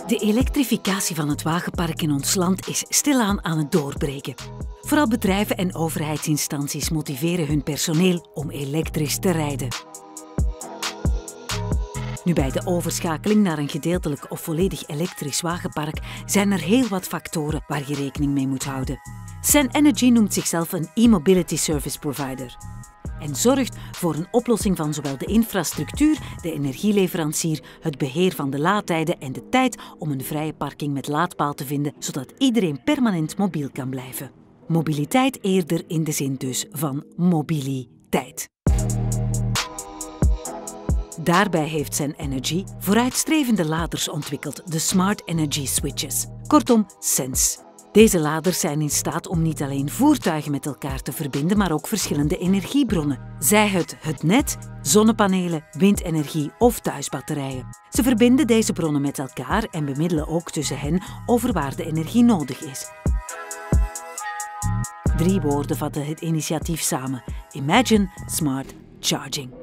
De elektrificatie van het wagenpark in ons land is stilaan aan het doorbreken. Vooral bedrijven en overheidsinstanties motiveren hun personeel om elektrisch te rijden. Nu bij de overschakeling naar een gedeeltelijk of volledig elektrisch wagenpark zijn er heel wat factoren waar je rekening mee moet houden. Sen Energy noemt zichzelf een e-mobility service provider en zorgt voor een oplossing van zowel de infrastructuur, de energieleverancier, het beheer van de laadtijden en de tijd om een vrije parking met laadpaal te vinden, zodat iedereen permanent mobiel kan blijven. Mobiliteit eerder in de zin dus van mobiliteit. Daarbij heeft Sen Energy vooruitstrevende laders ontwikkeld, de Smart Energy Switches, kortom SENS. Deze laders zijn in staat om niet alleen voertuigen met elkaar te verbinden, maar ook verschillende energiebronnen. Zij het net, zonnepanelen, windenergie of thuisbatterijen. Ze verbinden deze bronnen met elkaar en bemiddelen ook tussen hen over waar de energie nodig is. 3 woorden vatten het initiatief samen: Imagine Smart Charging.